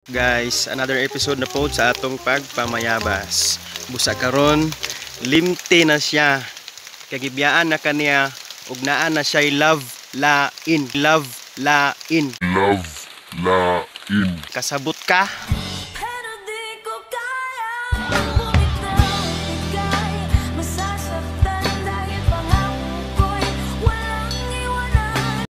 Guys, another episode na po sa atong pagpamayabas. Busa karon, limte na siya. Kagibiyaan na kaniya ug naa na siya love lain. Love lain. Kasabot ka?